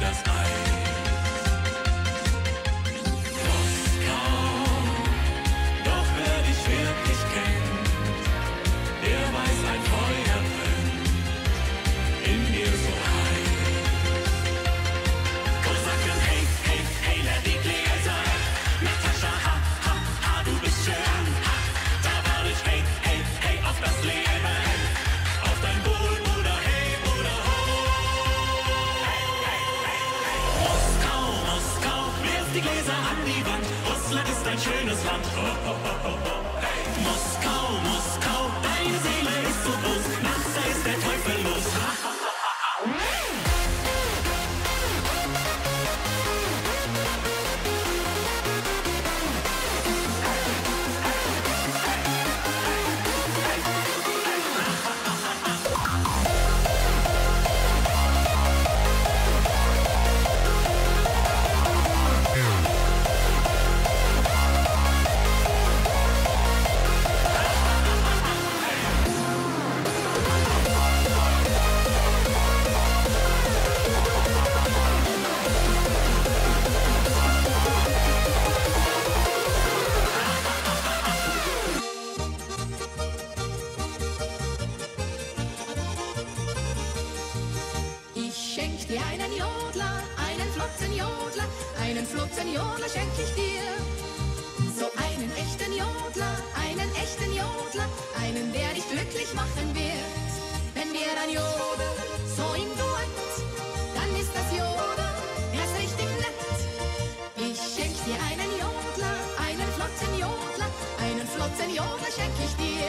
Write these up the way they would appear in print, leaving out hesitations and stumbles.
das Ei. Moskau, doch wer dich wirklich kennt, der weiß, ein Feuer brennt in dir so heiß. Kosaken, hey, hey, hey, leer die Gläser. Natascha, ha, ha, ha, du bist schön. Ha, da war ich, hey, hey, hey, auf das Leben. Auf dein Wohl, Bruder, hey, Bruder, ho. Hey, hey, hey, hey. Moskau, Moskau, wirf die Gläser an die Wand. Russland ist ein schönes Land. Oh, oh, oh, oh, oh. Hey. Moskau, Moskau, deine Seele ist so groß. Nachts, da ist der Teufel los. Ha, ha, ha, ha, ha. Einen flotten Jodler schenk ich dir. So einen echten Jodler, einen, der dich glücklich machen wird. Wenn wir dann jodeln, so im Duett, dann ist das Jodeln erst richtig nett. Ich schenk dir einen Jodler, einen flotten Jodler schenk ich dir.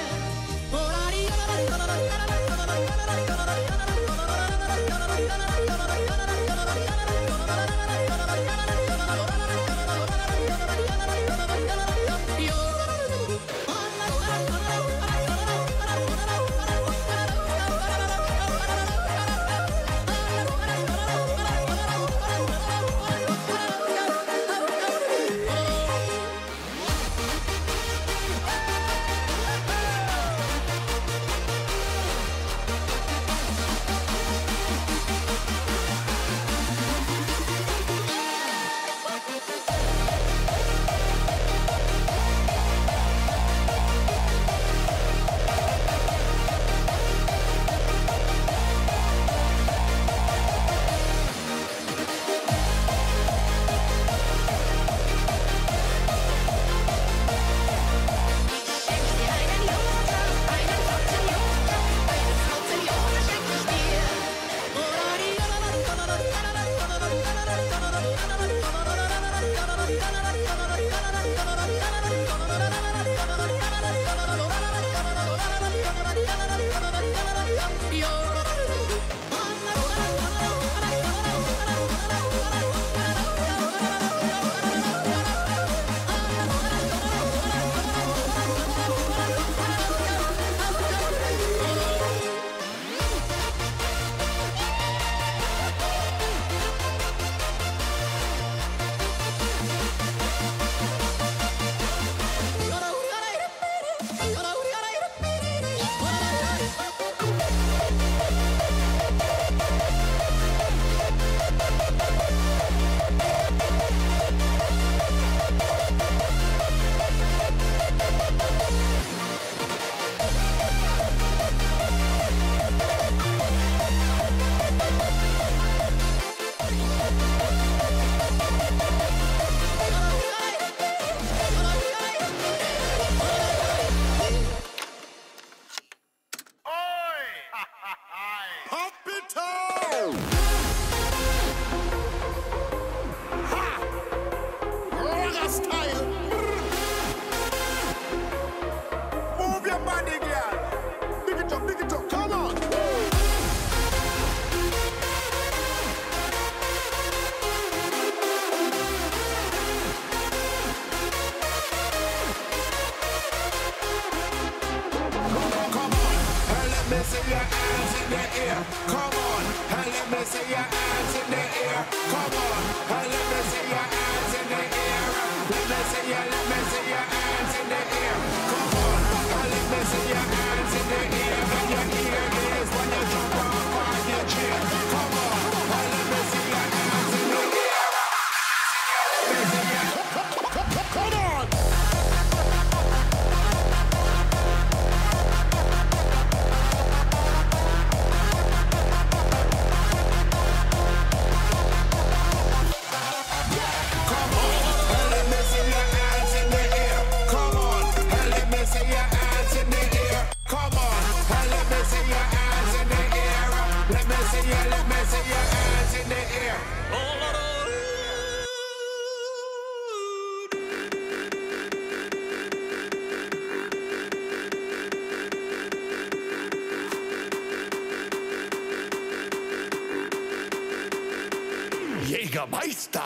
Jägermeister.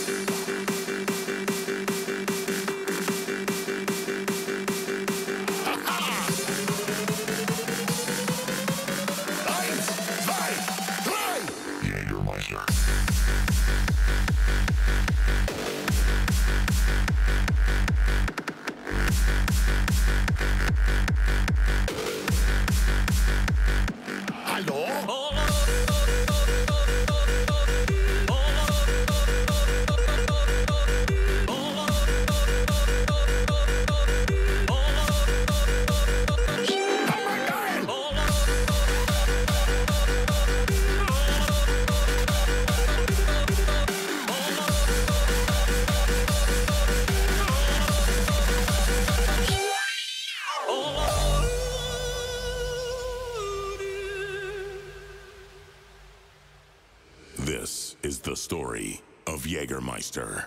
Eins, zwei, drei. Jägermeister. Hallo? This is the story of Jägermeister.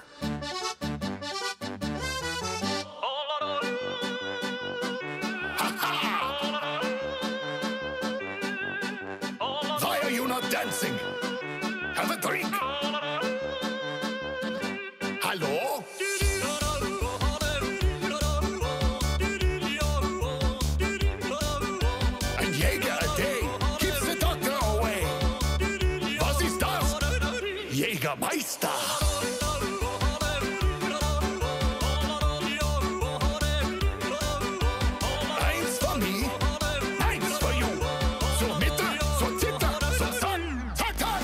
Why are you not dancing? Have a drink. Hallo? Ein Jäger a day keeps the doctor away. Was ist das? Jägermeister. Eins for me, eins for you. Zur Mitte, zur Zitter, zum Sack, zack, zack.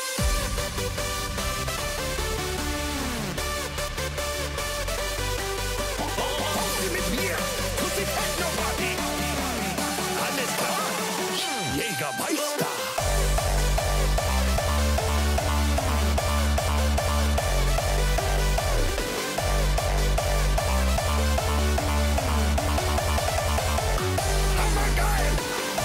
Kommen Sie mit mir, Pussy Techno-Party. Alles klar? Jägermeister. Hammergeil.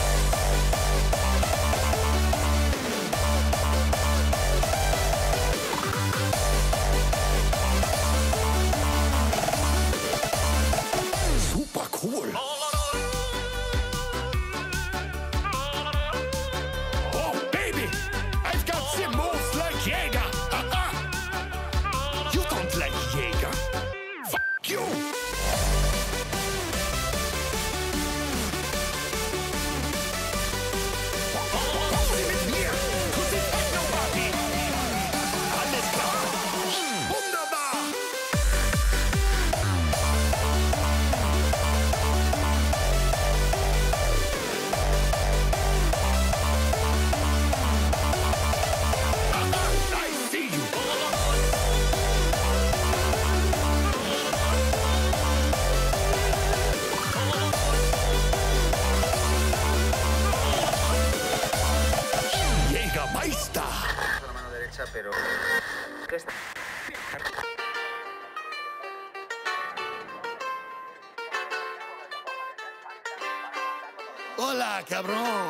Super cool. Oh, baby, I've got some moves like Jäger. You don't like Jäger. Fuck you. Kommen Sie mit mir, Pussy Techno-Party. Alles klar? Wunderbar. I see you. Jägermeister. La mano derecha, pero... ¿Qué está? Hola, cabrón.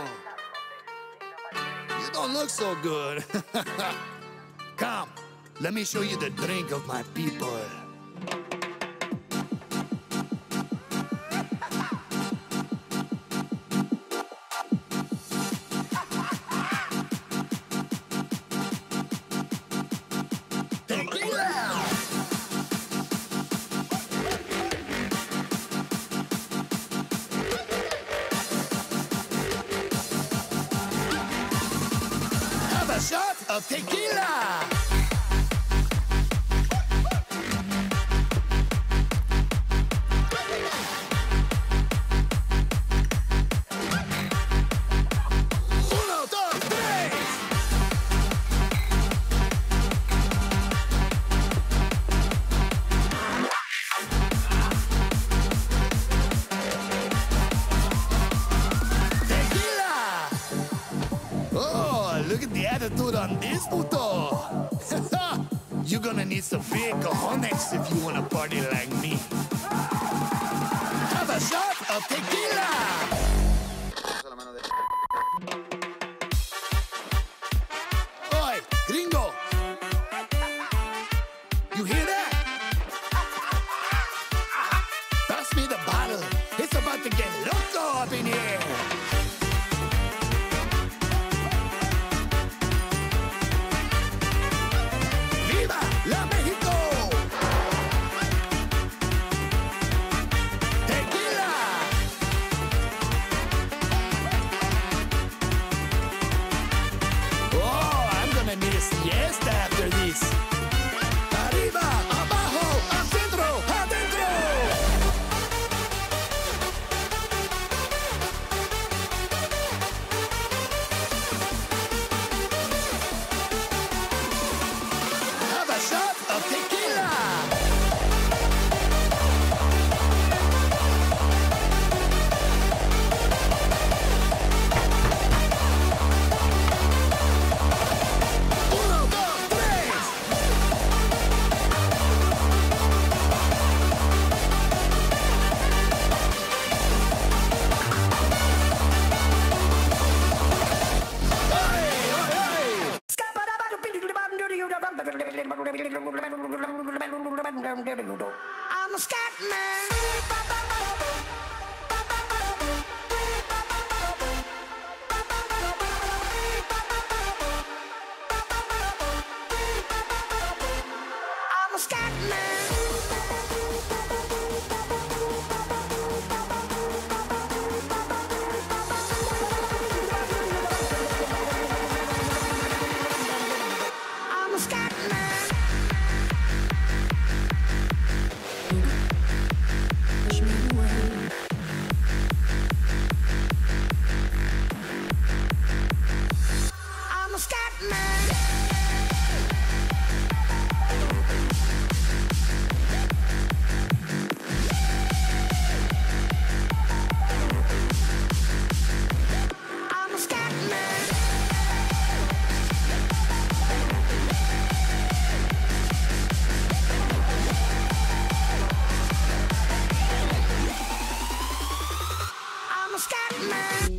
You don't look so good. Come, let me show you the drink of my people. Tequila! Have a shot of tequila! Uno, dos, tres! Tequila! Oh, look at the attitude on this puto. You're gonna need some big cojones if you wanna party like me. Have a shot of tequila! La mano derecha. Oi, gringo! You hear that? Pass me the bottle. It's about to get loco up in here. La México. Tequila. Oh, I'm gonna need a siesta after this. Arriba, abajo, adentro, adentro. Have a shot of tequila. Uno, dos, tres. ¡Ay, ay, ay! I'm a scat man. I'm a scat man. I'm a scat man. Push me away. I'm a scat man. I'm a scat man. I'm a scat man.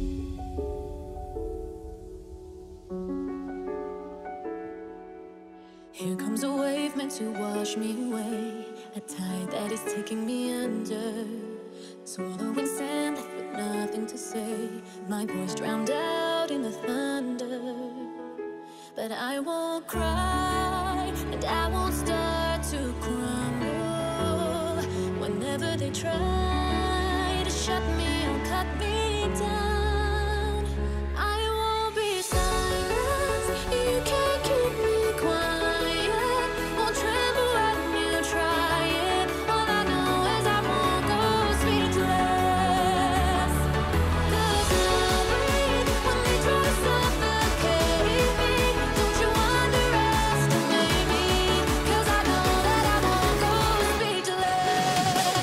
Here comes a wave meant to wash me away, a tide that is taking me under, swallowing sand left with nothing to say, my voice drowned out in the thunder. But I won't cry, and I won't start to crumble. Whenever they try to shut me or cut me down, I won't be silenced. You can't keep me quiet. Won't tremble when you try it. All I know is I won't go speechless. 'Cause I'll breathe when they try to suffocate me. Don't you underestimate me, 'cause I know that I won't go speechless.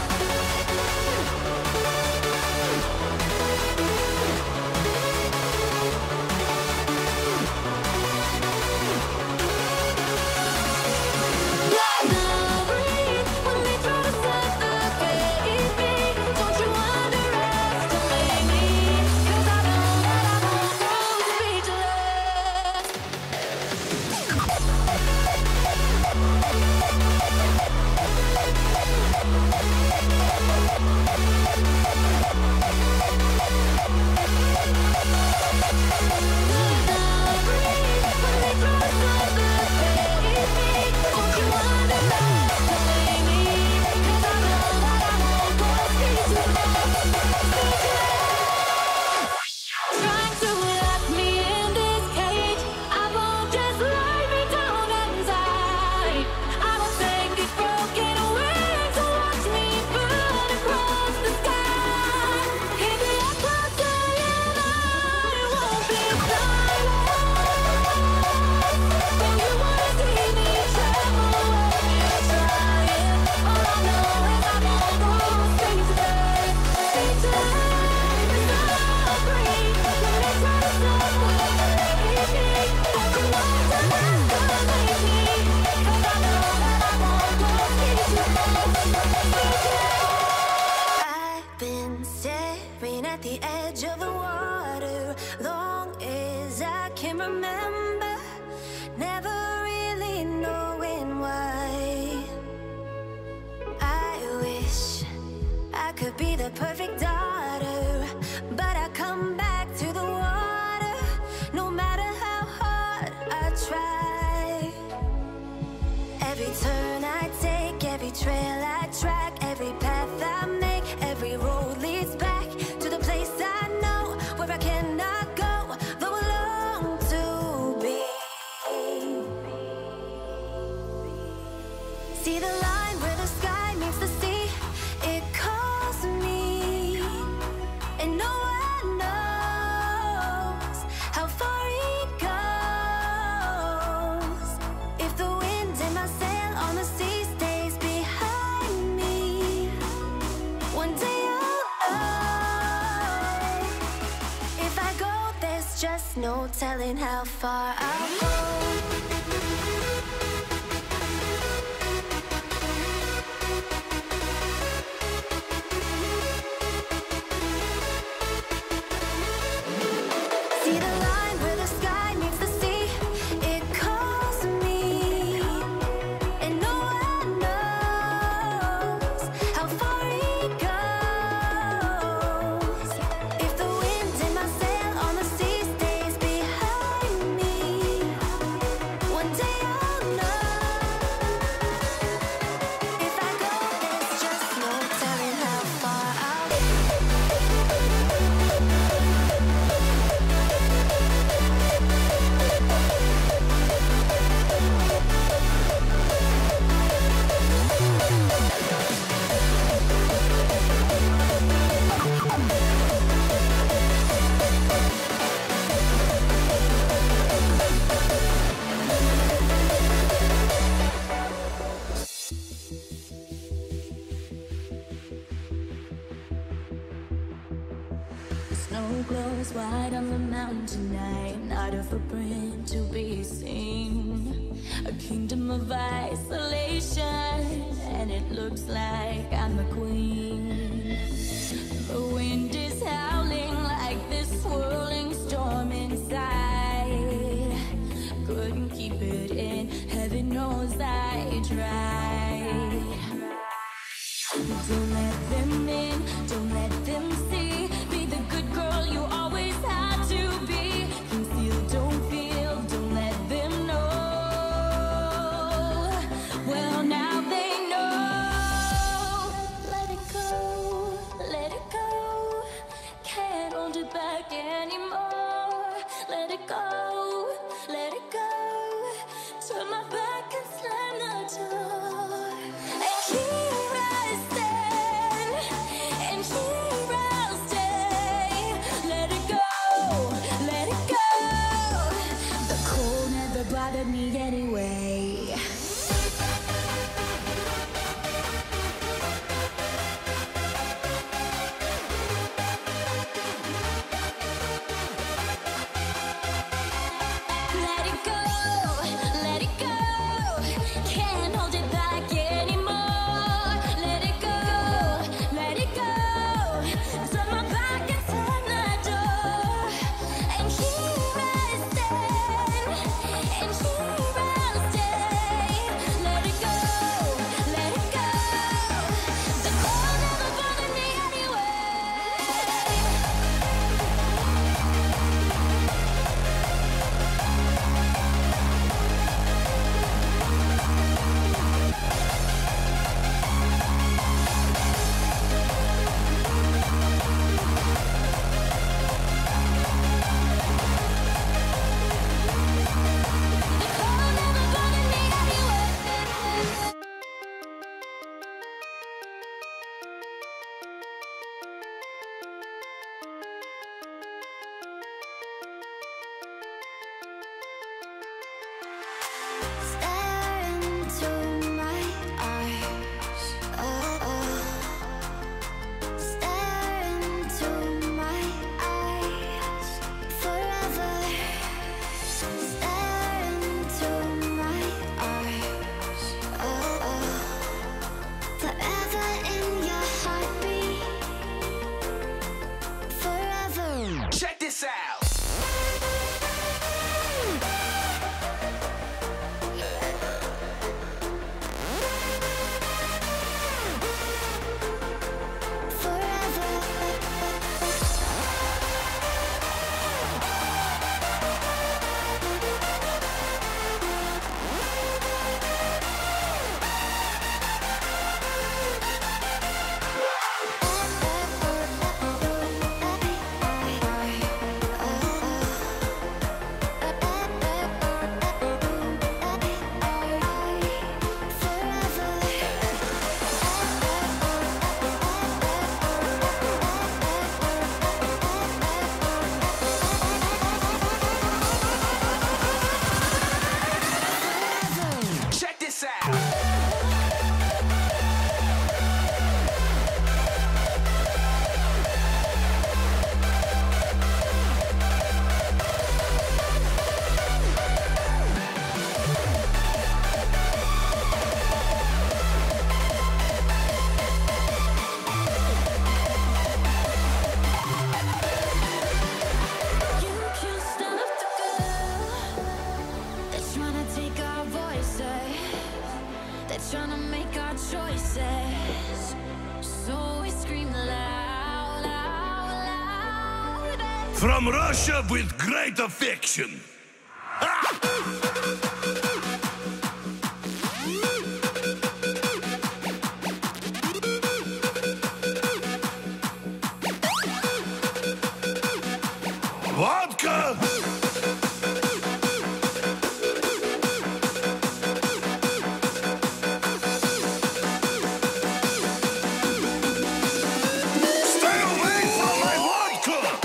I'll breathe when they try to suffocate me. Don't you underestimate me, 'cause I know that I won't go speechless. I'll breathe when they try to suffocate me. Don't you underestimate me, 'cause I know that I won't go speechless. Trying to lock me in this cage, I won't just lie me down and die. I will take these broken wings to watch me burn across the sky. Keep me up closer and I won't be silent. When you wanna see me tremble when you try it, all I know is I won't go speechless. Speechless. I'll breathe when they try to suffocate me. Don't you underestimate me, 'cause I know that I won't go speechless. I've been staring at the edge of the water long as I can remember, never really knowing why. I wish I could be the perfect daughter, but I come back to the water no matter how hard I try. Every turn I take, every trail I track, every path I make, every road leads back to the place I know where I cannot go, though I long to be. See the line where the sky meets the sea, it calls me, and no one knows how far it goes. If the wind in my sail on the sea stays behind me, one day I'll know. If I go, there's just no telling how far I'll go. See the line where the sky meets the sea, it calls me, and no one knows how far it goes. If the wind in my sail on the sea stays behind me, one day I'll know. If I go, there's just no telling how far I'll go. The snow glows white on the mountain tonight, not a footprint to be seen. A kingdom of isolation, and it looks like I'm the queen. The wind is howling like this swirling storm inside. Couldn't keep it in, heaven knows I tried. Don't let them in, don't let them see. Be the good girl you always had to be. Conceal, don't feel, don't let them know. Well, now they know. Let it go, let it go. Can't hold it back anymore. Let it go, let it go. Turn my back and slam the door. trying to make our choices. So we scream loud, loud, loud. From Russia with great affection. Vodka! Stay away from my vodka!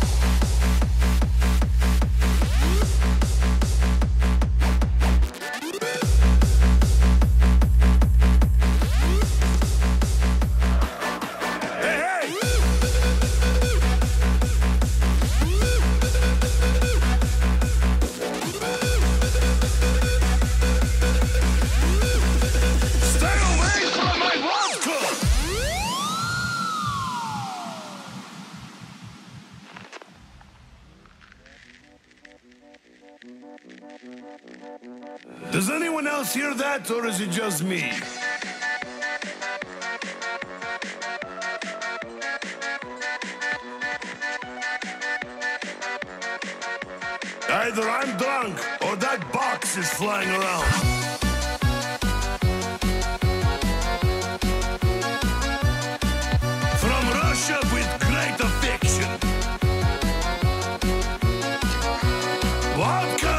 Does anyone else hear that, or is it just me? Either I'm drunk, or that box is flying around. From Russia with great affection. Vodka!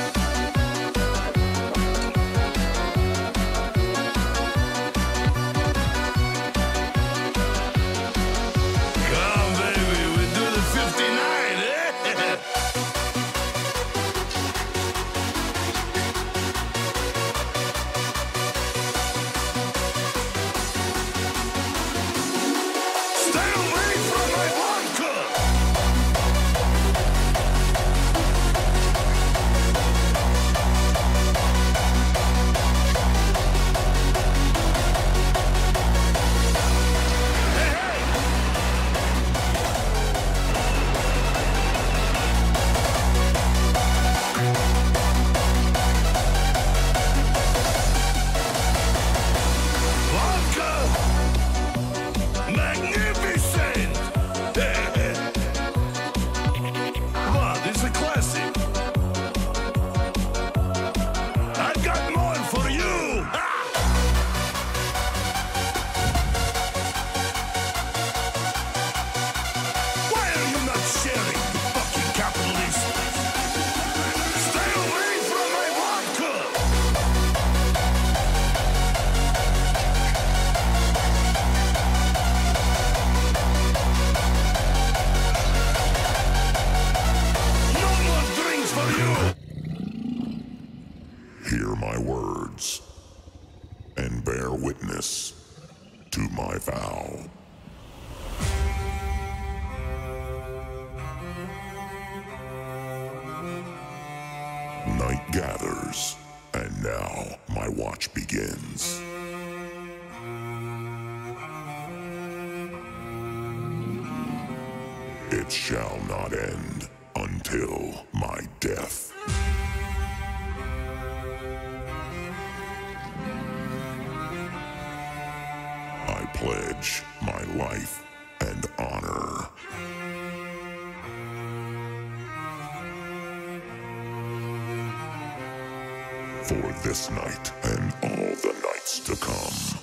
Come, baby, we do the 59, eh? Stay away from my vodka! Vodka! Magnificent! Wow, this is a classic. I've got more for you! Why are you not sharing, you fucking capitalist? Stay away from my vodka! No more drinks for you! Hear my words, and bear witness to my vow. Night gathers, and now my watch begins. It shall not end until my death. I pledge my life and honor. For this night and all the nights to come.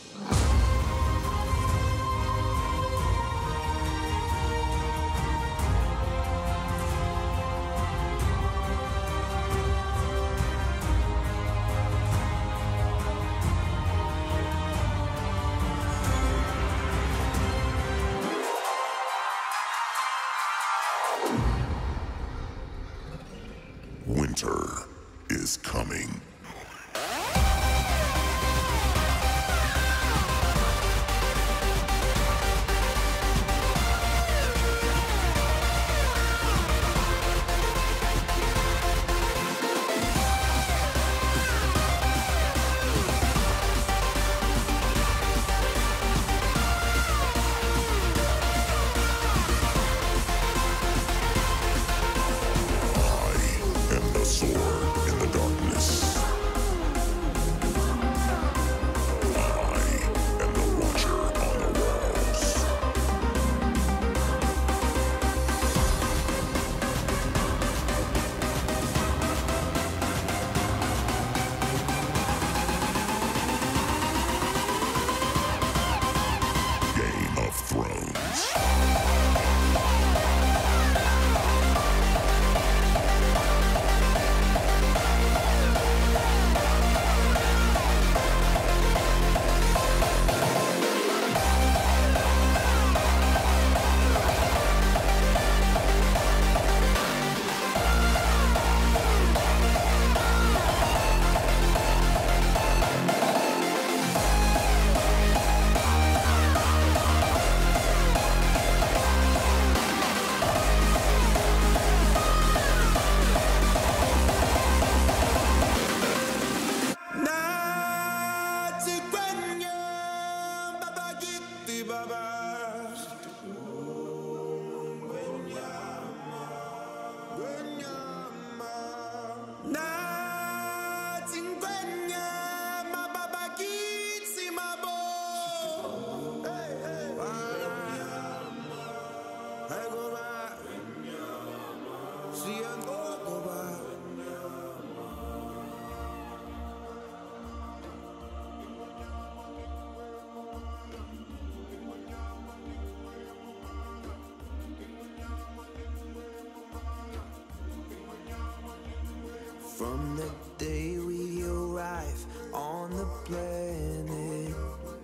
Winter is coming. From the day we arrive on the planet,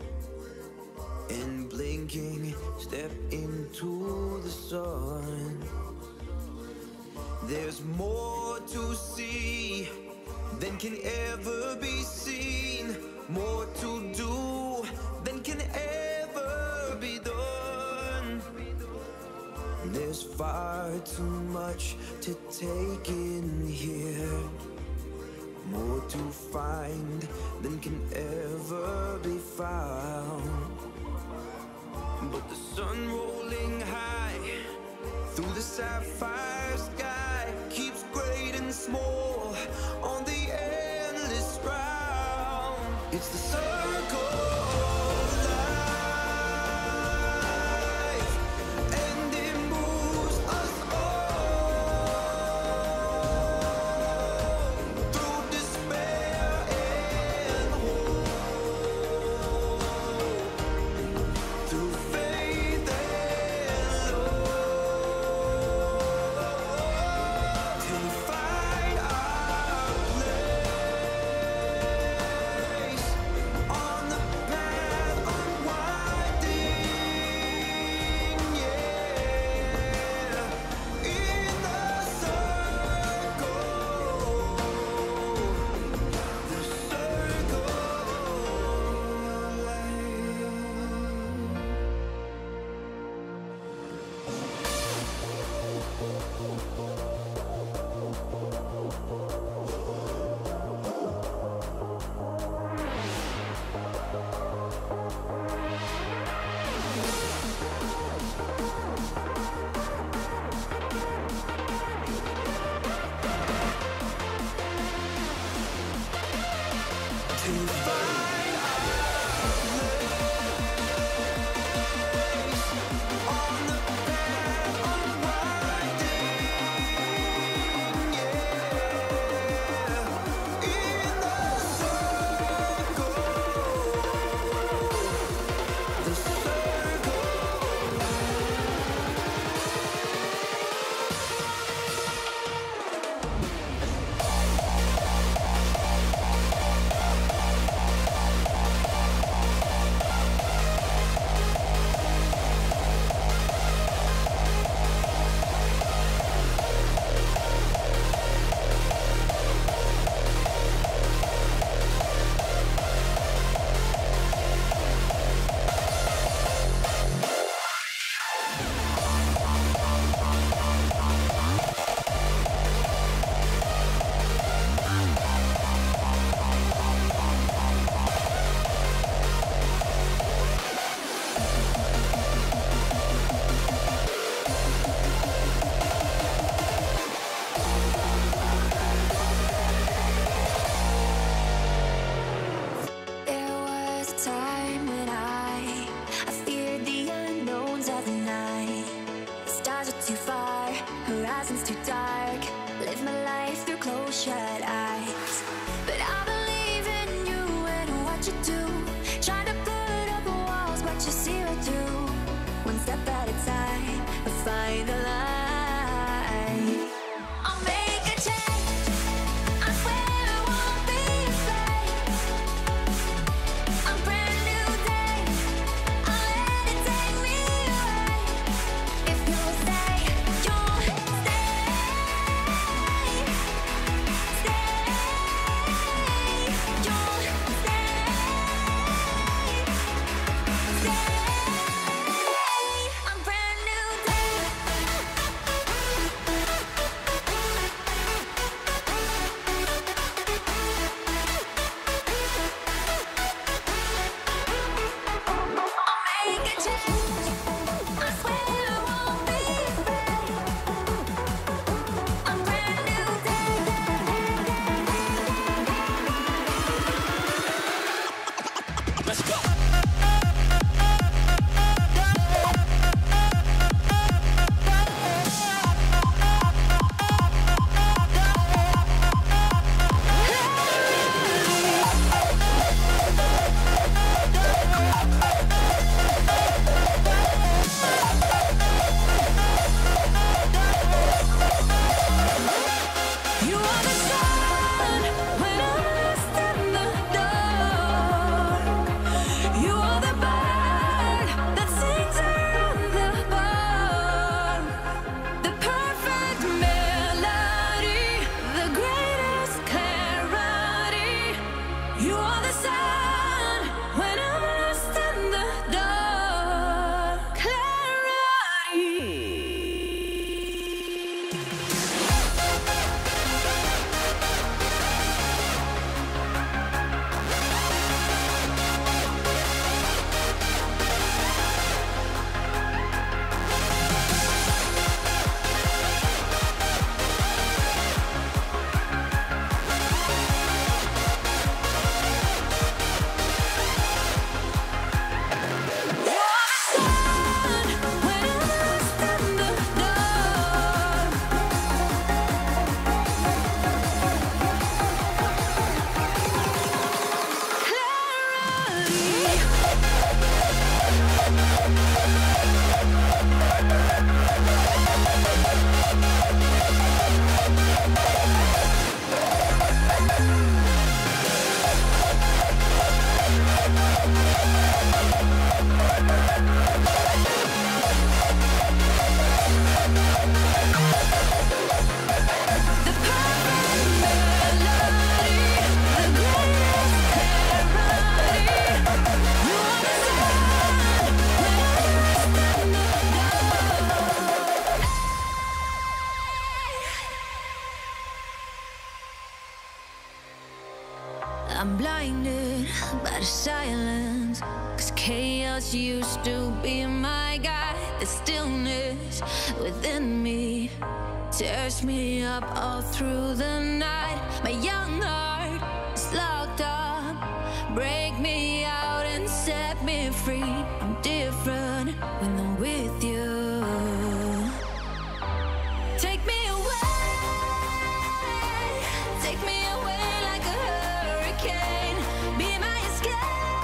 and blinking step into the sun, there's more to see than can ever be seen, more to do than can ever be done. There's far too much to take in here, more to find than can ever be found. But the sun rolling high through the sapphire sky keeps great and small on the endless round. It's the circle of life, and it moves us all through despair and hope, through faith and love, till we find our place on the path unwinding, yeah, in the circle, the circle of life. Till we find our place on the path unwinding, yeah, in the circle, the circle. There was a time when I feared the unknowns of the night. The stars are too far, horizons too dark. Live my life through closed shut eyes. But I believe in you and what you do. Trying to put up walls, but you see right through. One step at a time, we'll find the light. I'll make a change. I swear I won't be afraid. A brand new day, I'll let it take me away. If you'll stay, you'll stay. Stay, you'll stay. I'm blinded by the silence, 'cause chaos used to be my guide. The stillness within me tears me up all through the night. My young heart is locked up. Break me out and set me free. I'm different when I'm with you. Take me away, take me away like a hurricane. Be my escape.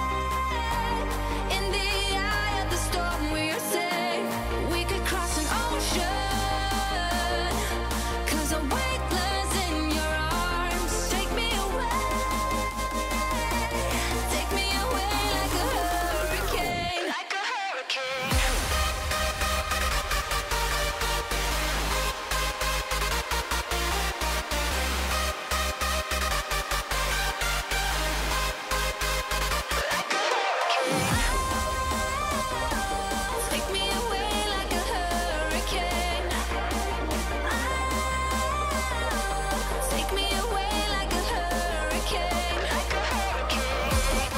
In the eye of the storm we are safe. We could cross an ocean, 'cause I'm weightless in your arms. Take me away, take me away like a hurricane. Like a hurricane. Take me away like a hurricane. Take me away like a hurricane. Like a hurricane.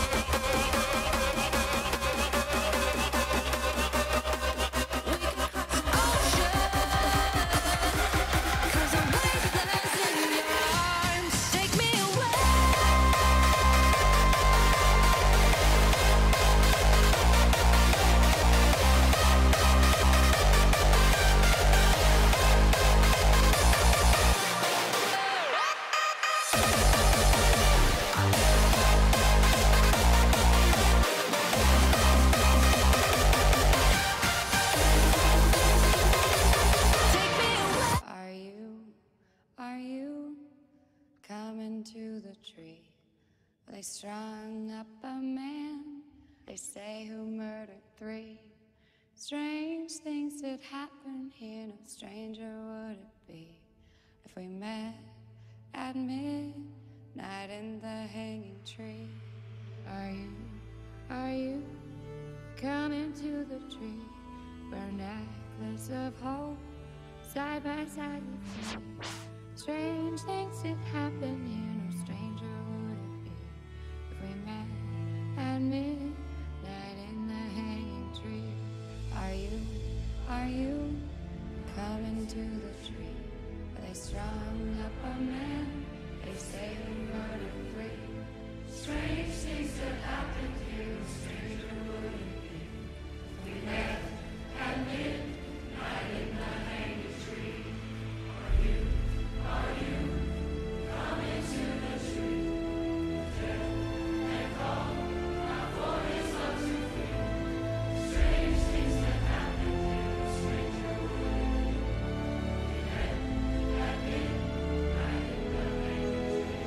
We can cross an ocean, 'cause I'm weightless in your arms. Take me away. Take me away. Are you coming to the tree? They strung up a man, they say, who murdered 3. Strange things that happen here, no stranger would it be if we met at midnight in the hanging tree. Are you coming to the tree? We're necklace of hope, side by side with me. Strange things that happen here, no stranger would it be if we met at midnight in the hanging tree. Are you coming to the tree? They strung up a man, they say, who murdered 3. Strange things that happened here, no stranger would it be if we met at midnight in the hanging tree. Are you coming to the tree? And call my voice up to feel. Strange things that happen here, no stranger would it be. We met at midnight in the hanging tree.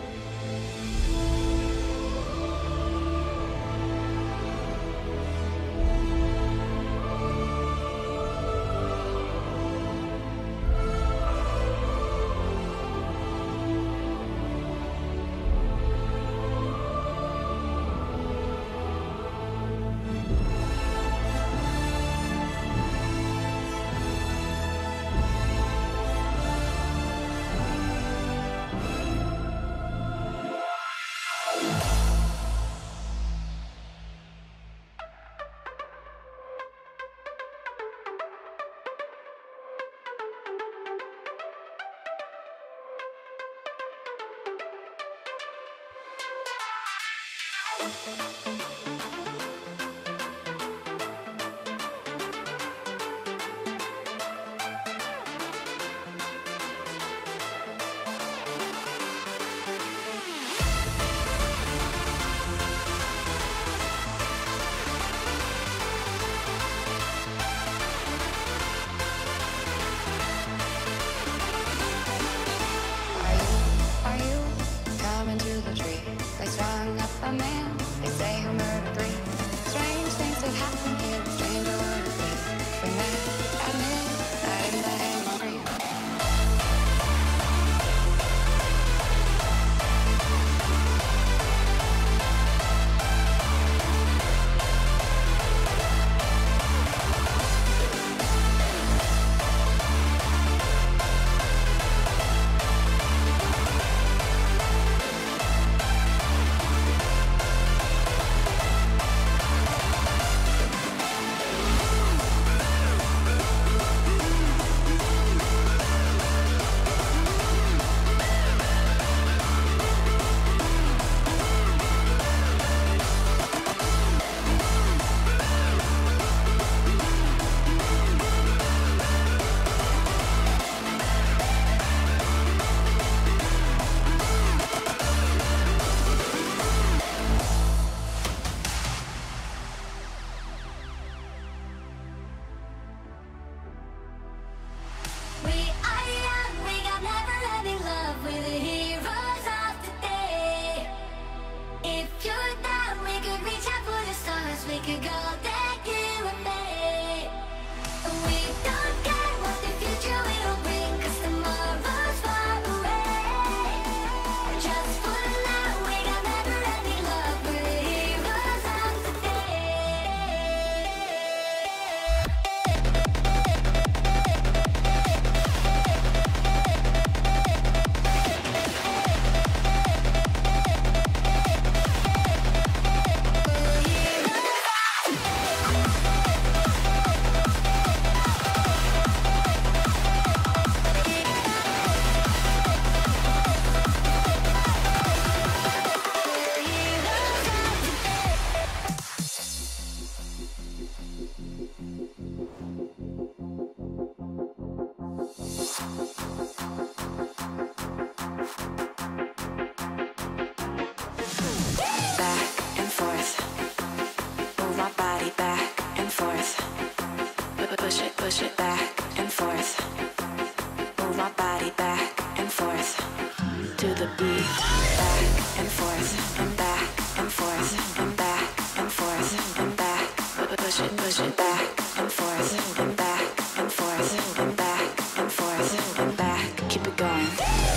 push it back and forth and back and forth and back and forth and back. Keep it going.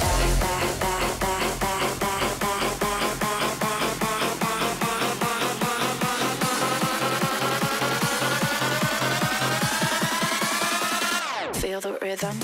Feel the rhythm.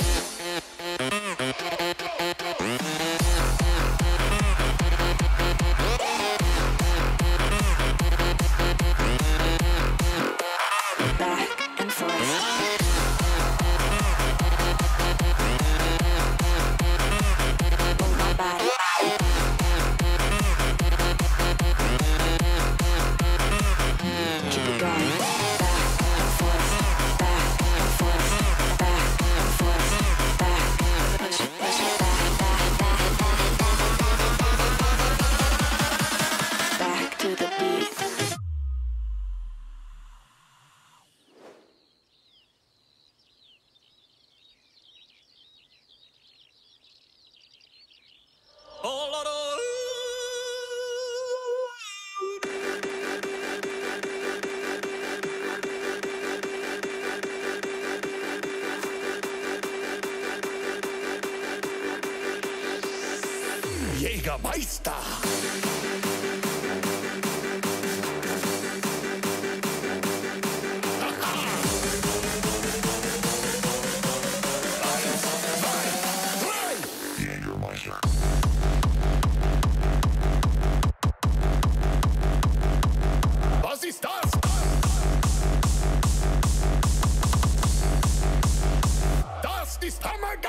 Jägermeister! Was ist das? Das ist hammergeil!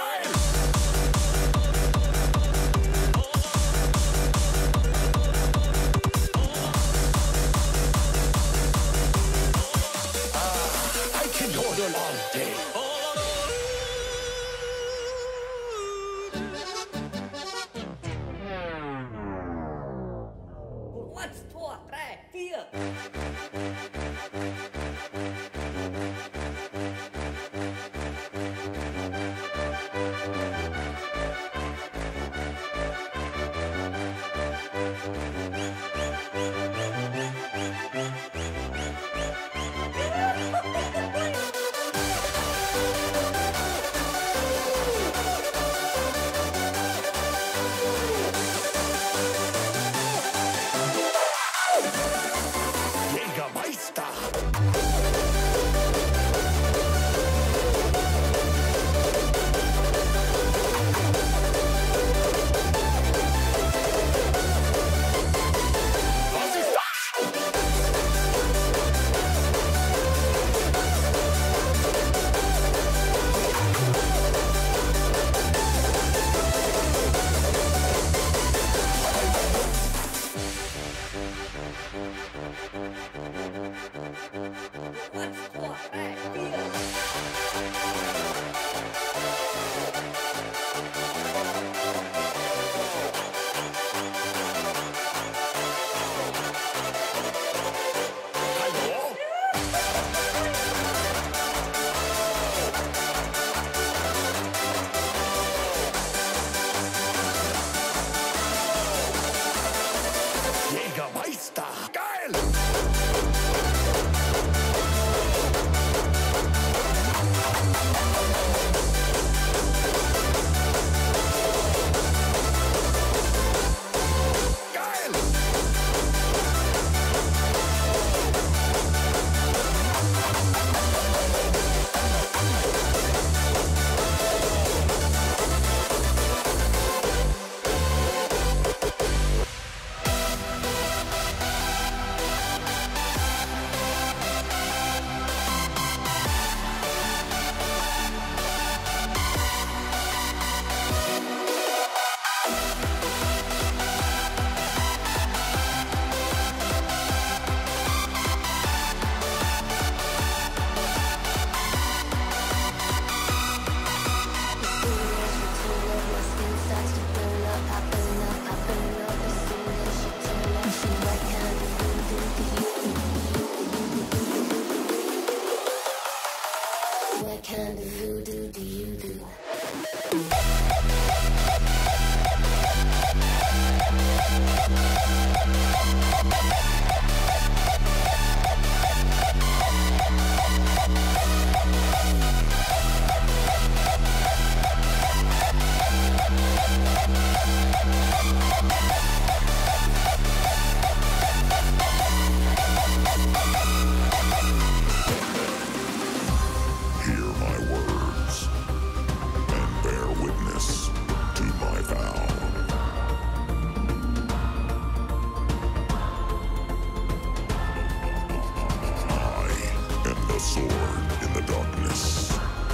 the sword in the darkness.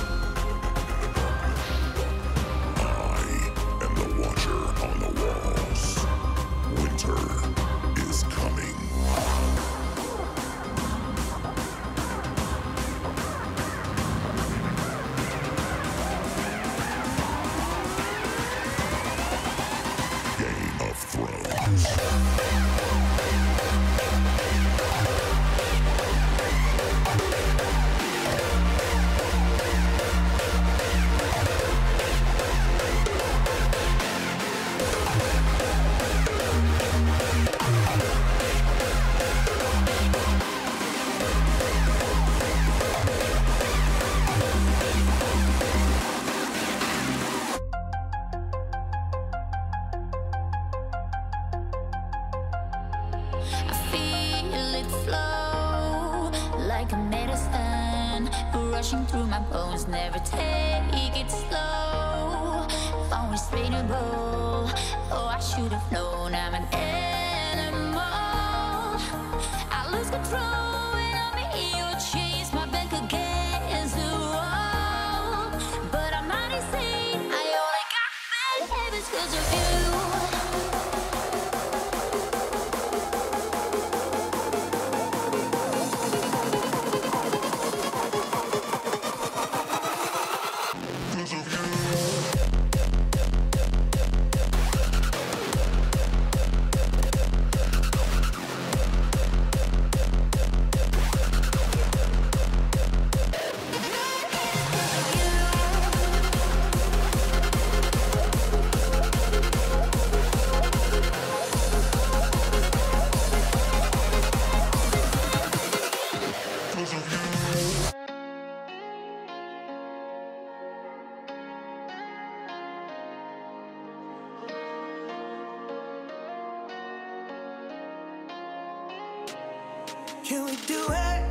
I am the watcher on the walls. Winter is coming. Game of Thrones. I feel it flow like a medicine rushing through my bones. Never take it slow, always readable. Oh, I should have known I'm an animal. I lose control when I'm in your chase, my back against the wall. But I'm not insane, I only got bad habits 'cause of you. Can we do it?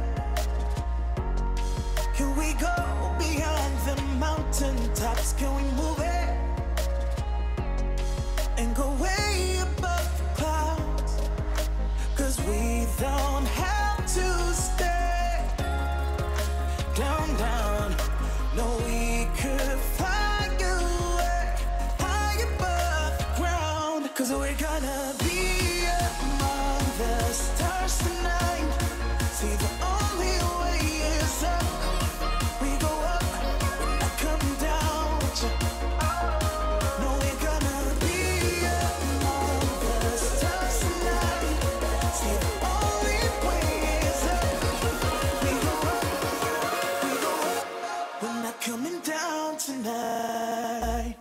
Can we go behind the mountain tops? Can we move it and go way above the clouds? 'Cause we don't have to stay down, down. No, we could fly away high above the ground. 'Cause we're gonna be among the stars tonight. See, the only way is up. We go up, we're not coming down with you. No, we're gonna be among the stars tonight. See, the only way is up. We go up, we're not coming down tonight.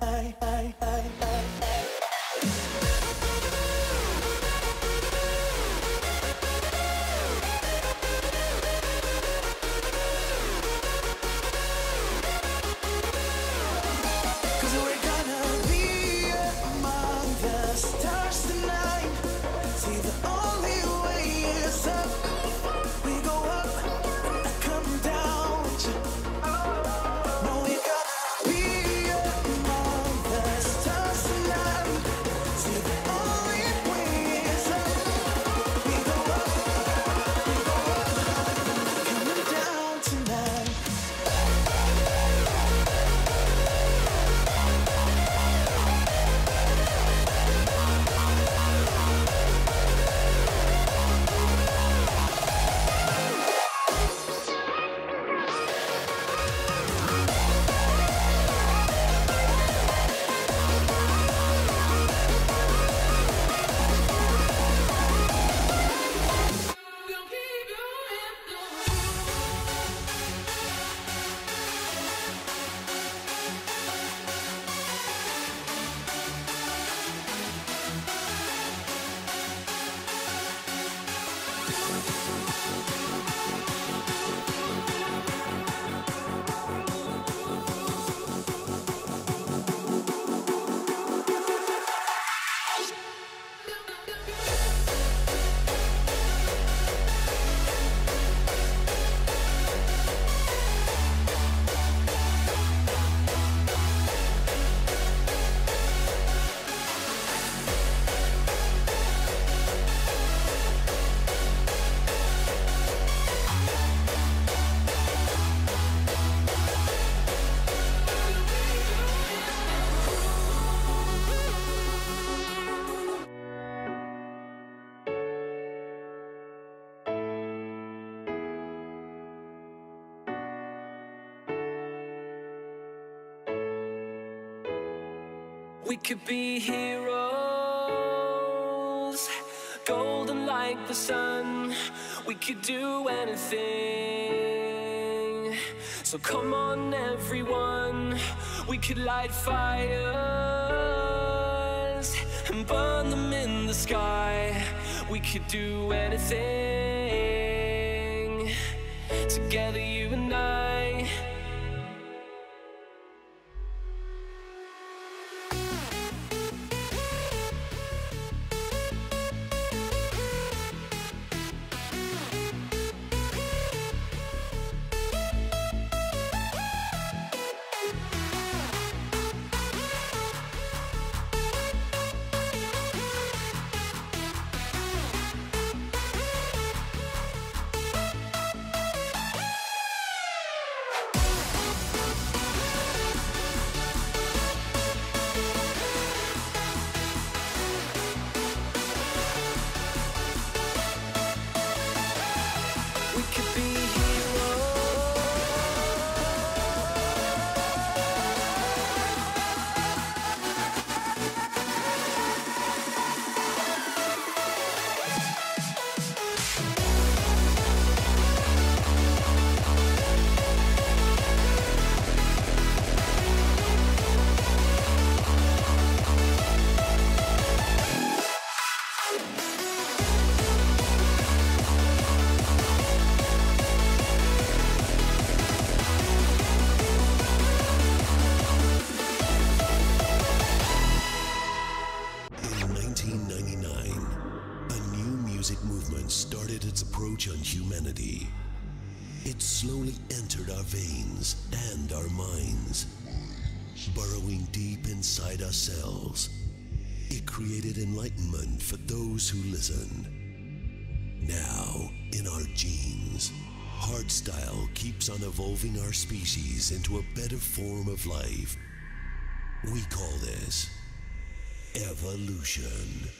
We could be heroes, golden like the sun. We could do anything. So come on everyone, we could light fires and burn them in the sky. We could do anything, together you and I. On humanity. It slowly entered our veins and our minds, burrowing deep inside ourselves. It created enlightenment for those who listened. Now, in our genes, Hardstyle keeps on evolving our species into a better form of life. We call this evolution.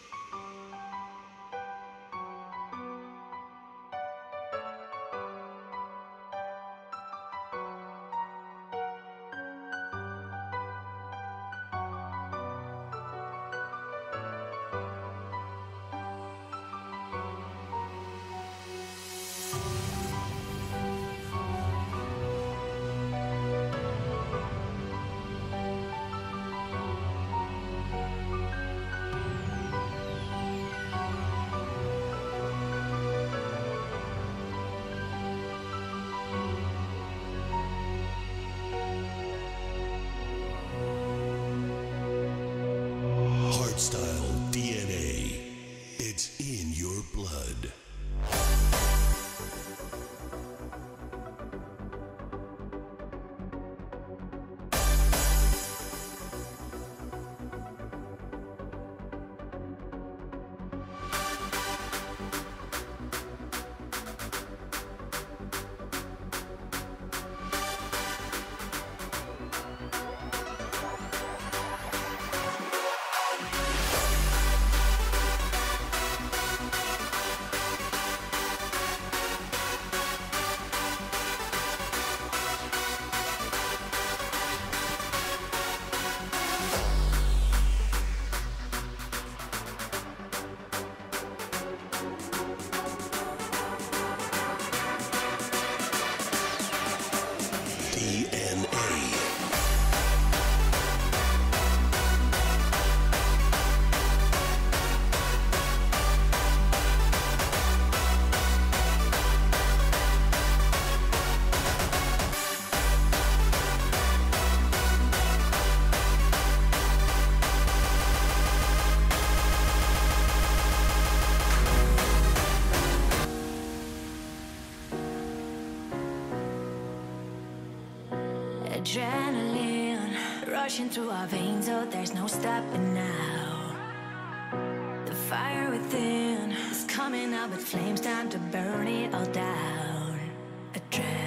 Hardstyle DNA. It's in your blood. Adrenaline rushing through our veins, oh, there's no stopping now. The fire within is coming up with flames, time to burn it all down. Adrenaline.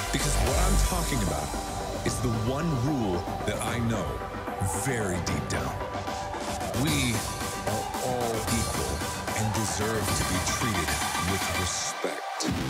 Because what I'm talking about is the one rule that I know very deep down. We are all equal and deserve to be treated with respect.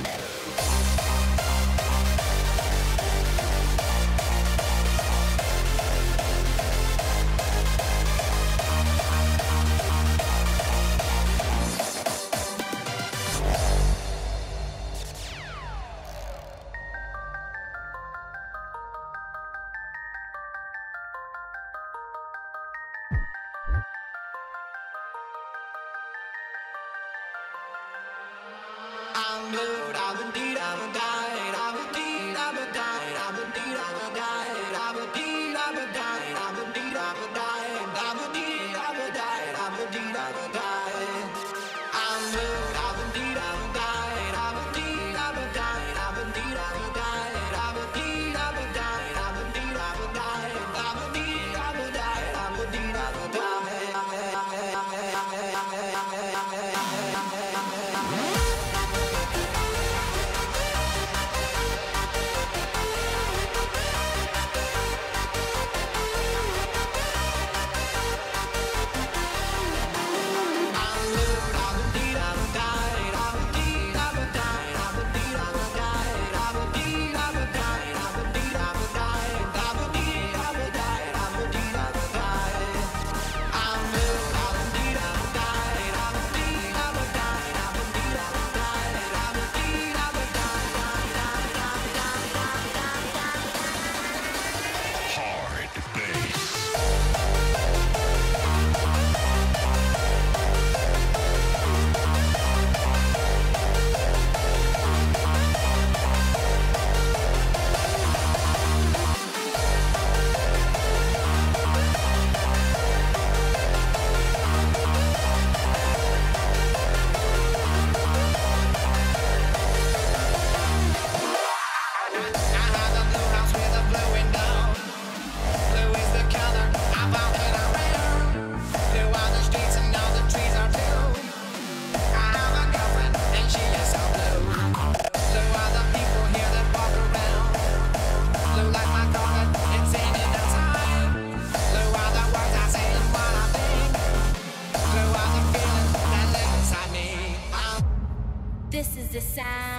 This is the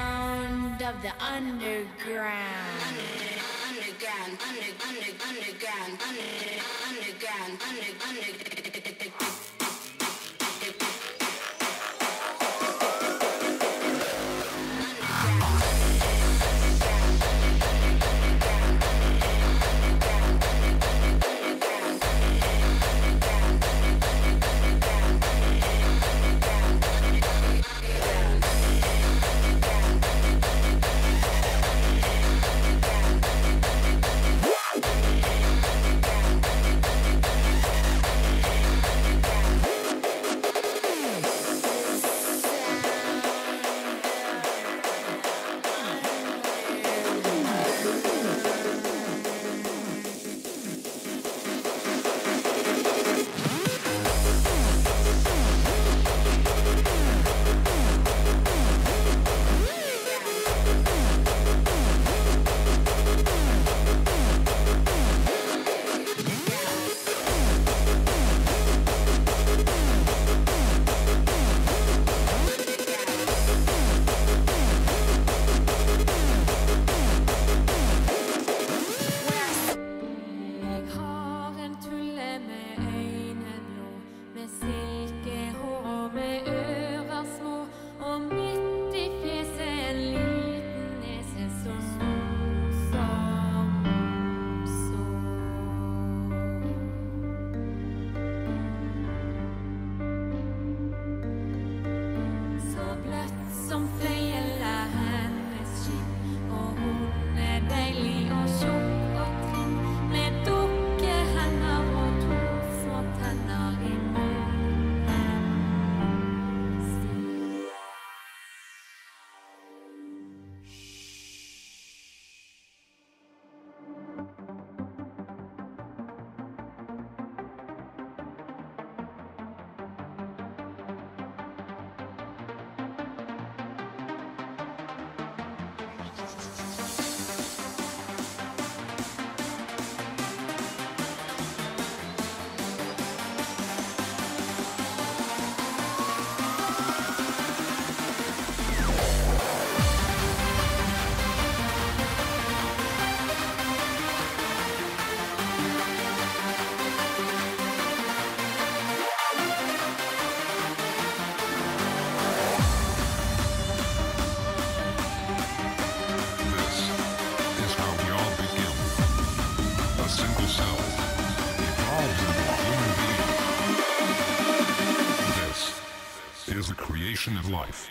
sound of the underground. destination in life.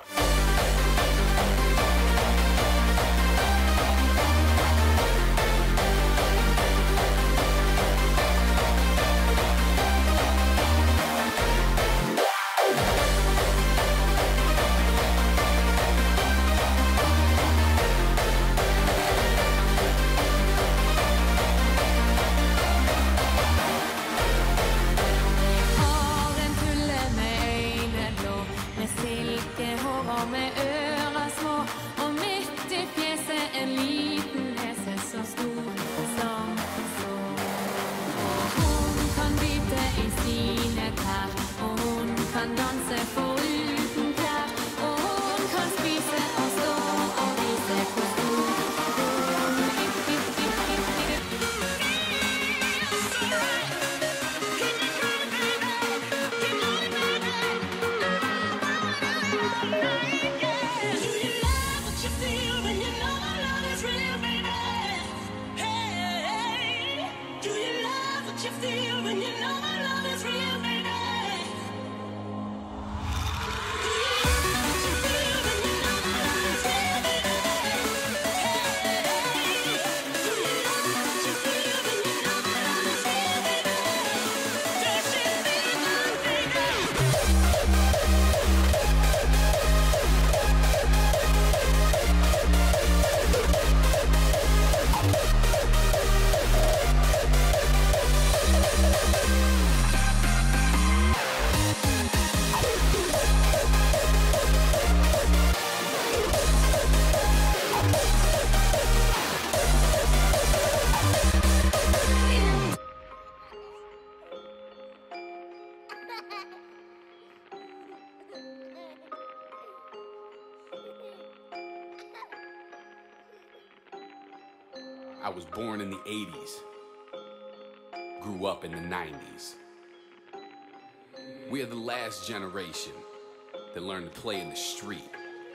I was born in the 80s, grew up in the 90s. We are the last generation that learned to play in the street.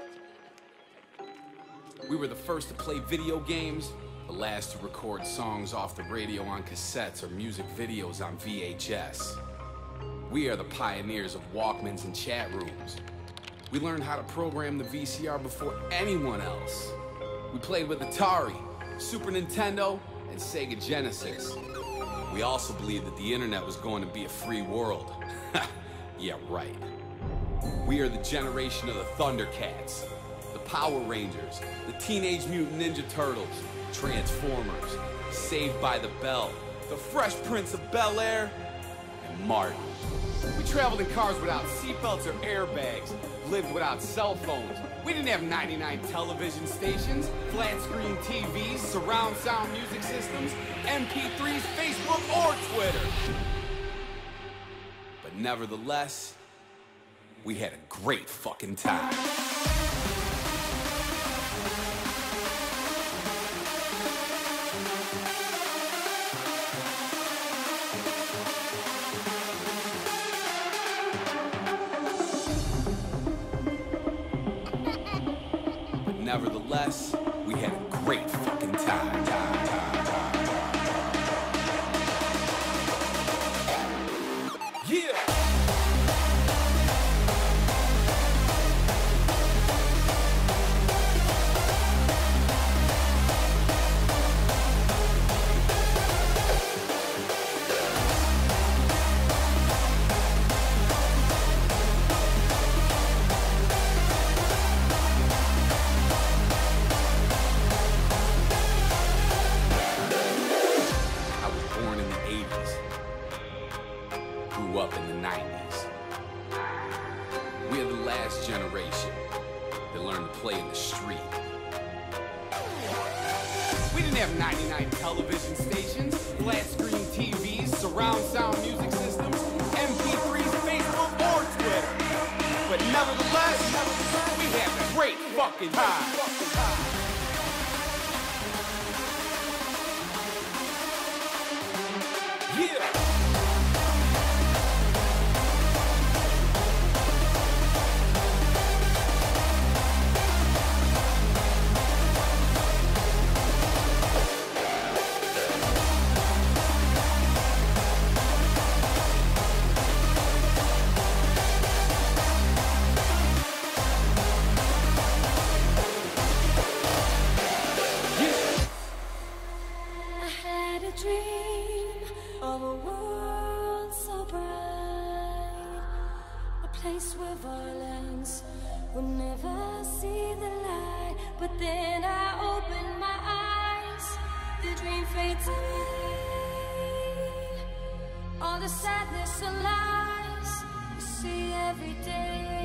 We were the first to play video games, the last to record songs off the radio on cassettes or music videos on VHS. We are the pioneers of Walkmans and chat rooms. We learned how to program the VCR before anyone else. We played with Atari, Super Nintendo, and Sega Genesis. We also believed that the internet was going to be a free world. Yeah, right. We are the generation of the Thundercats, the Power Rangers, the Teenage Mutant Ninja Turtles, Transformers, Saved by the Bell, the Fresh Prince of Bel-Air, and Martin. We traveled in cars without seatbelts or airbags, lived without cell phones. We didn't have 99 television stations, flat screen TVs, surround sound music systems, MP3s, Facebook, or Twitter. But nevertheless, we had a great fucking time. Nevertheless, we had a great fucking time. Yeah! Up in the 90s. We are the last generation that learned to play in the street. We didn't have 99 television stations, flat screen TVs, surround sound music systems, MP3s, Facebook, or Twitter. But nevertheless, we had a great fucking time. Yeah! But then I open my eyes, the dream fades away. All the sadness and lies we see every day.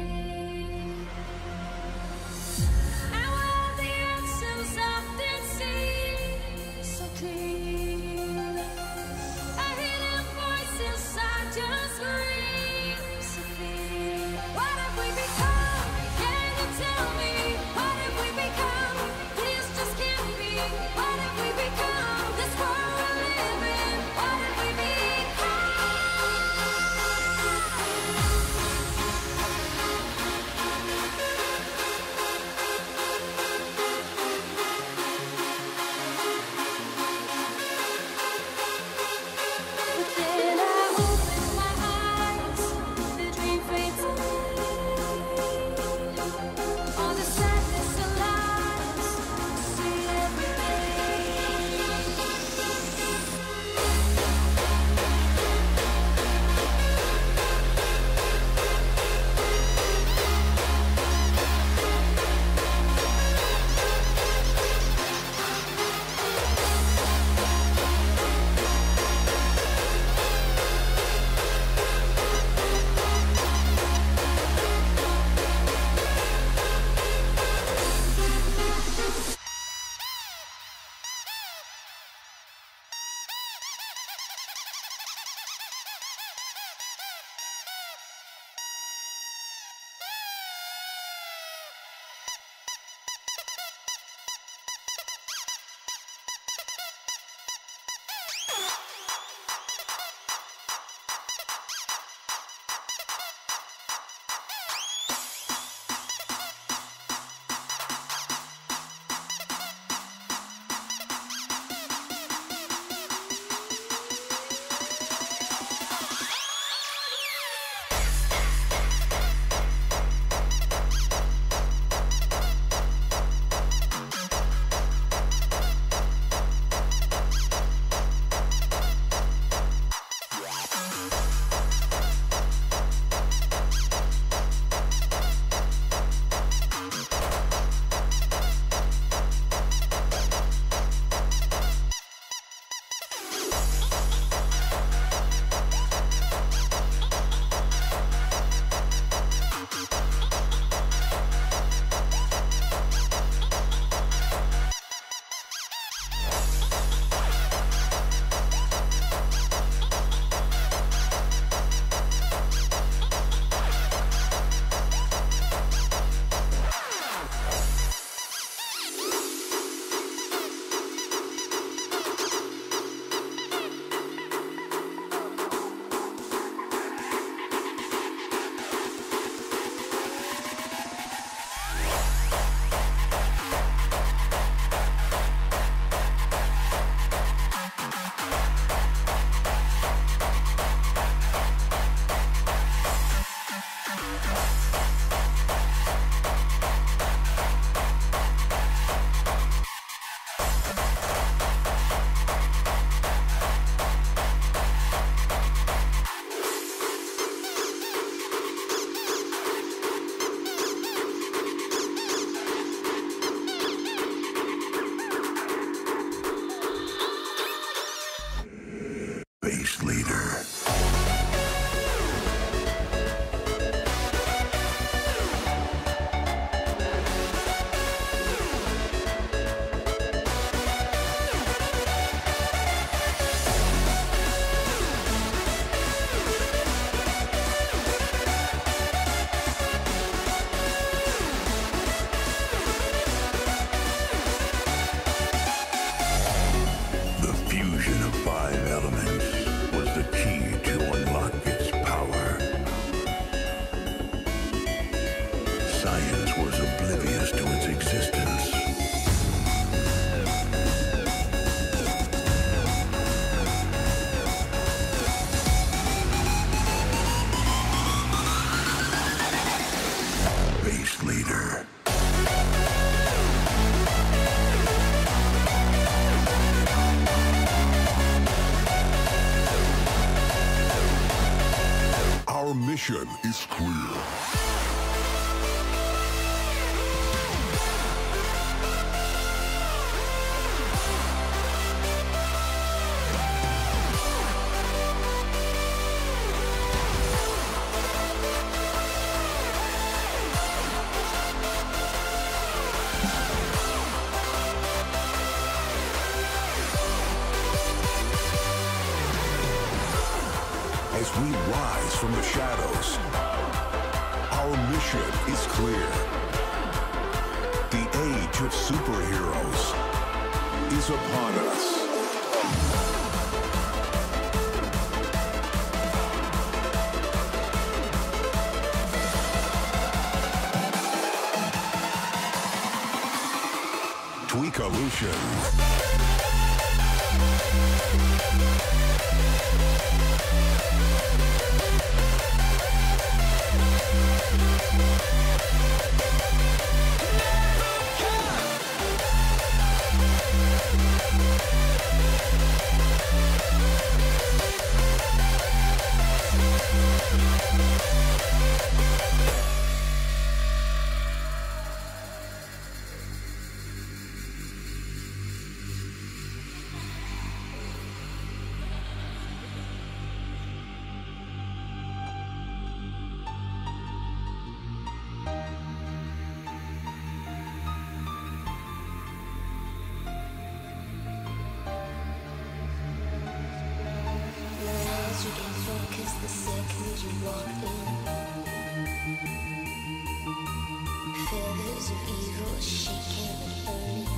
And while the answers often seem so clear, a hidden voice inside just screams of fear. What have we become? Can you tell me? What have we become? This just can't be. What have we become? This world we live in. What have we But then I open my eyes, the dream fades away. All the sadness and lies I see every Base leader. The fusion of 5 elements was the key to unlock its power. Science was oblivious to its existence. Base leader. Our mission is clear. we rise from the shadows. Our mission is clear. The age of superheroes is upon us. Tweekaz. You can focus the second you walk in. Feathers of evil shaking and burning.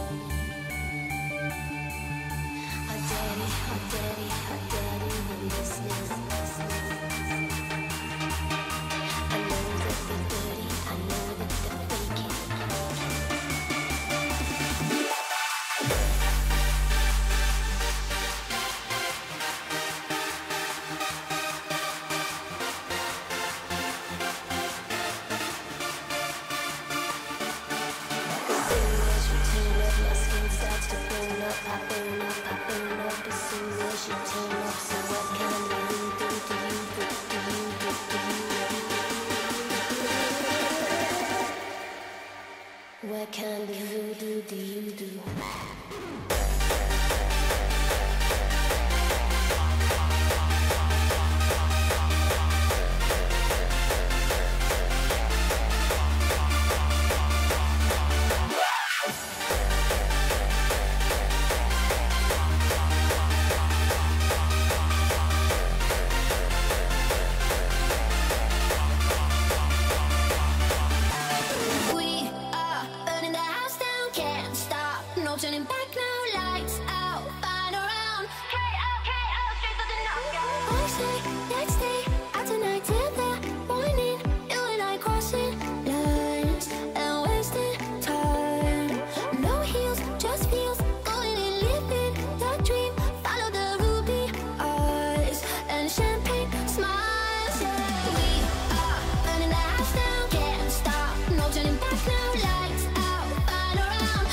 Our daddy, no listening. I know that they're dirty, I know that they're faking. What kind of voodoo do you do? Turning back now, lights out, flying around. K.O.K.O. straight for the knockout. One day, next day, after night till the morning, you and I crossing lines and wasting time. No heels, just feels, going and living the dream. Follow the ruby eyes and champagne smiles. Yeah. We are burning the house down, can't stop, no turning back now, lights out, flying around.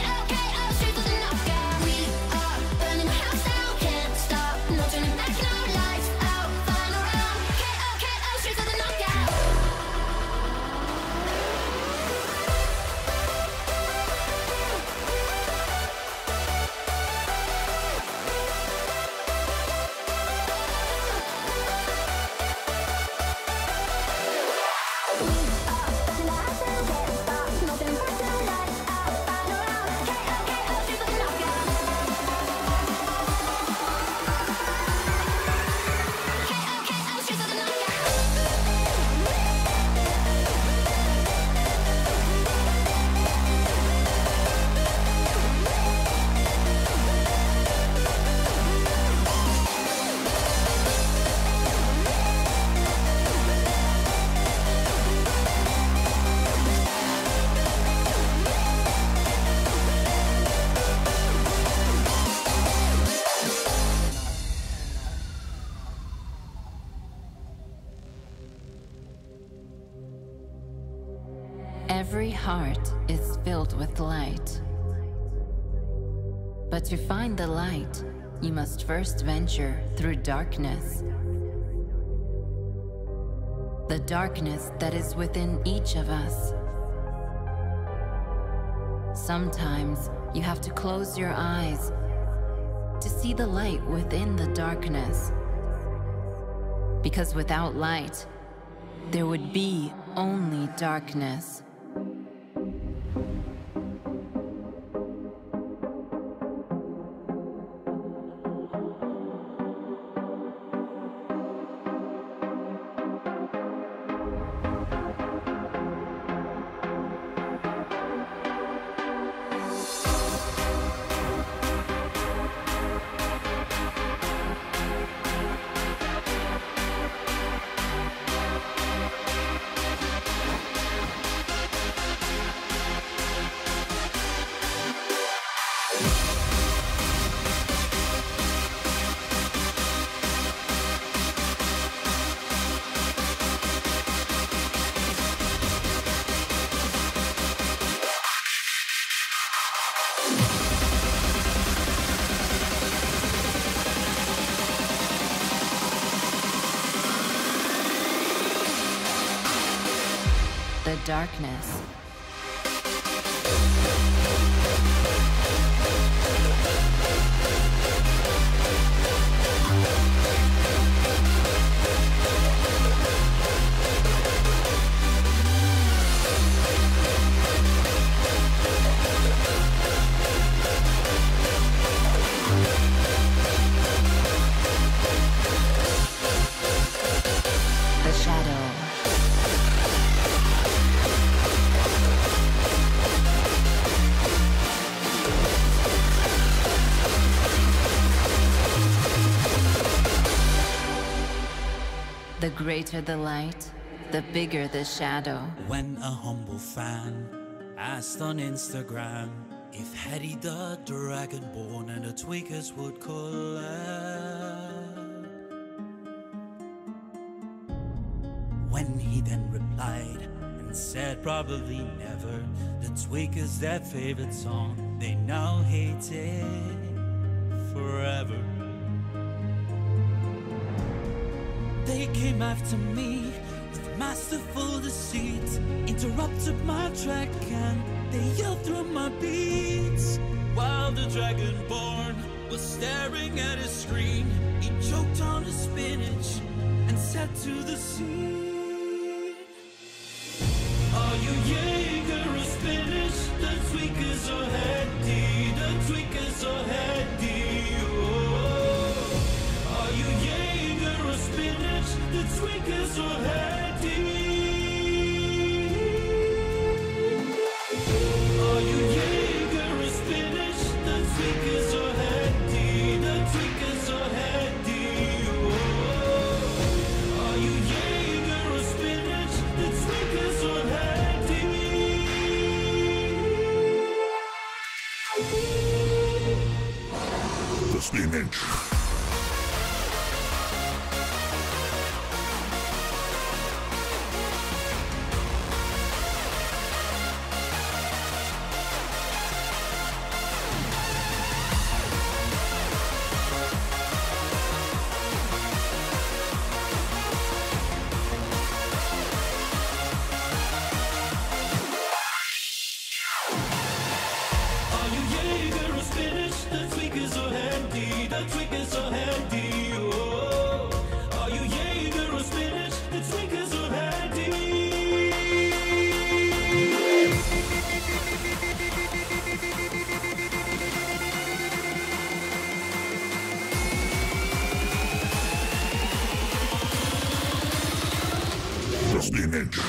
Every heart is filled with light. But to find the light, you must first venture through darkness. The darkness that is within each of us. Sometimes you have to close your eyes to see the light within the darkness. Because without light, there would be only darkness. darkness. The shadow. The greater the light, the bigger the shadow. When a humble fan asked on Instagram if Hetty the Dragonborn and the Tweekaz would collab, when he then replied and said probably never, the Tweekaz their favorite song, they now hate it forever. They came after me with masterful deceit, interrupted my track and they yelled through my beats. While the Dragonborn was staring at his screen, he choked on his spinach and said to the scene, are you Jaeger or spinach? The Tweekaz or Hetty, the Tweekaz or Hetty, oh. Are you Jaeger or spinach? The Tweekaz or Hetty? Are you Jaeger or spinach? The Tweekaz or Hetty, the Tweekaz or Hetty, oh. Are you Jaeger or spinach? The Tweekaz or Hetty? The spinach. Are you Jaeger or spinach? The Tweekaz or Hetty, the Tweekaz or Hetty, oh. Are you Jaeger or spinach? The Tweekaz or Hetty? The spinach.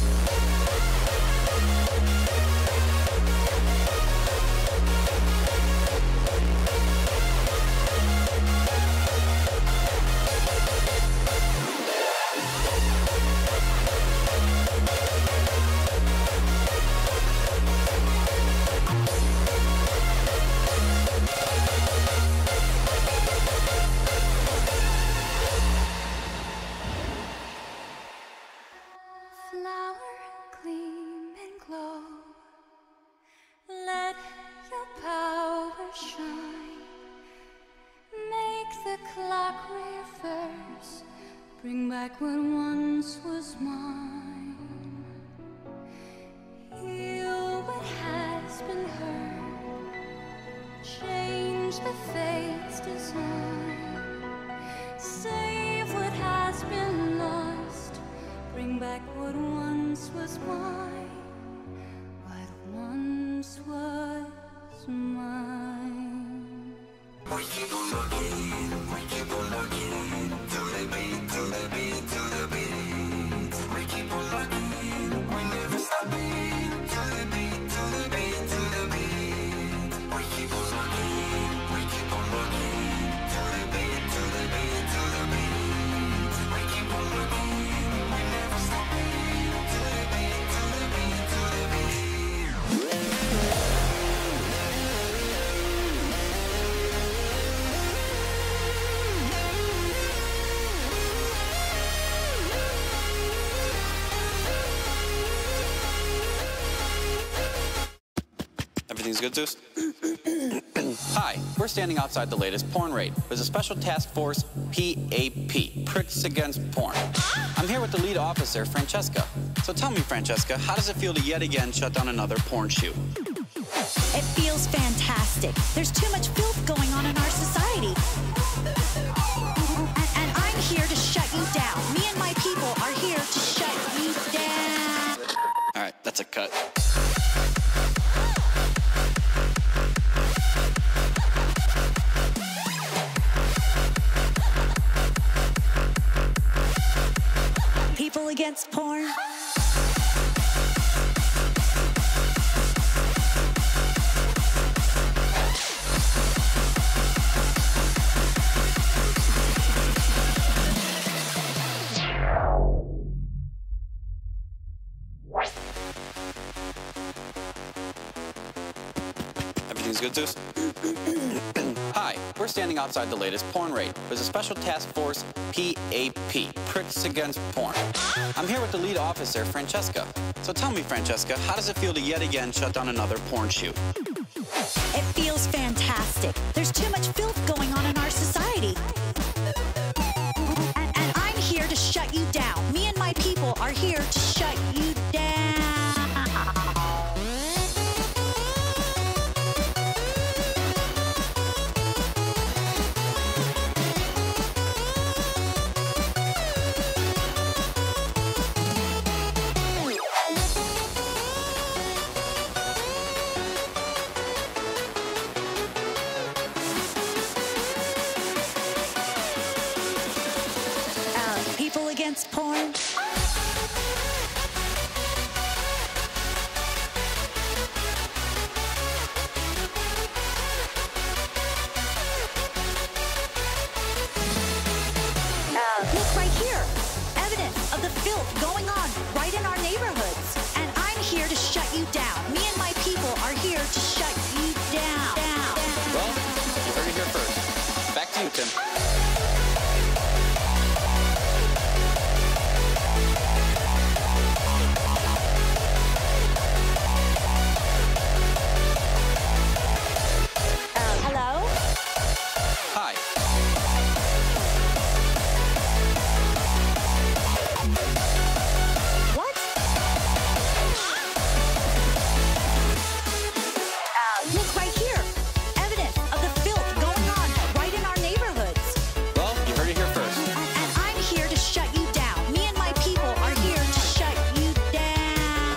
Flower, gleam and glow. Let your power shine. Make the clock reverse. Bring back what once was mine. Heal what has been hurt. Change the fate's design. Save what has been lost. Bring back what once was mine. What once was mine. We keep on looking, we keep on looking, to the beat, to the beat, to the beat. We keep on looking, we never stop beat, to the beat, to the beat, to the beat. We keep on looking, we keep on looking, to the beat, to the beat, to the beat. We keep on looking, we never stop beat, to the beat, to the beat, to the beat. Everything's good, Zeus? Hi, we're standing outside the latest porn raid. There's a special task force, PAP, Pricks Against Porn. I'm here with the lead officer, Francesca. So tell me, Francesca, how does it feel to yet again shut down another porn shoot? It feels fantastic. There's too much filth going on in our society. And I'm here to shut you down. Me and my people are here to shut you down. All right, that's a cut. People against porn. Everything's good, Zeus? Hi, we're standing outside the latest porn raid. There's a special task force, PAP, Pricks Against Porn. I'm here with the lead officer, Francesca. So tell me, Francesca, how does it feel to yet again shut down another porn shoot? It feels fantastic. There's too much filth going on in our society. And I'm here to shut you down. Me and my people are here to shut you down. People against porn. Look right here. Evidence of the filth going on right in our neighborhoods. And I'm here to shut you down. Me and my people are here to shut you down. Well, you heard it here first. Back to you, Tim. Hello? Hi. What? Look right here. Evidence of the filth going on right in our neighborhoods. Well, you heard it here first. And I'm here to shut you down. Me and my people are here to shut you down.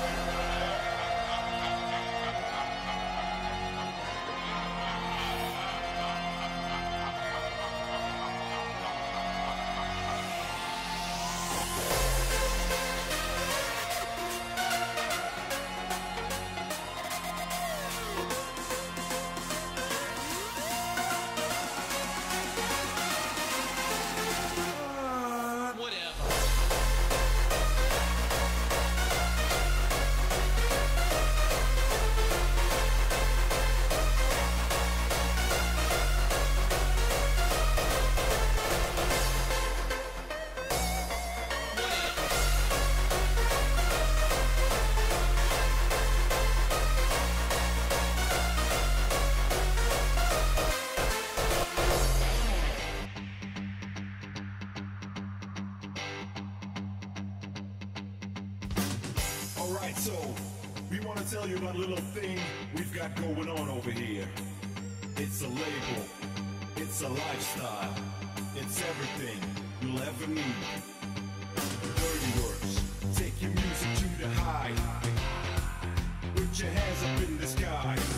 Alright, so we want to tell you about a little thing we've got going on over here. It's a label, it's a lifestyle, it's everything you'll ever need. Dirty words, take your music to the high. Put your hands up in the sky.